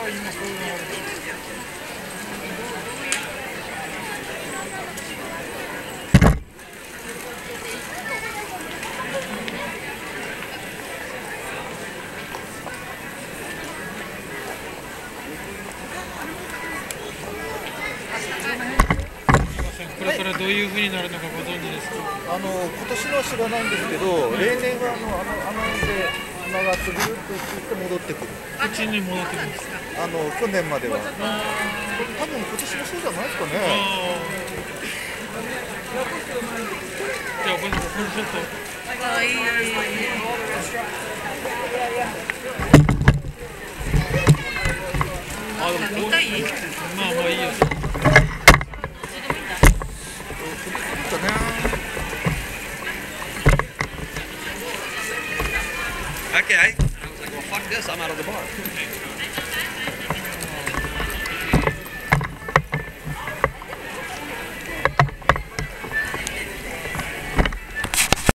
これからどういう風になるのかご存知ですか？ 今年のは知らないんですけど、例年はあの辺で曲がってぐるっとして戻ってくる。 こっちに戻ってくるんですか？ 去年までは。多分今年もそうじゃないですかね。 じゃあこれちょっと。いい。でも見たい？まあいいよ。 Okay, well, fuck this, I'm out of the bar.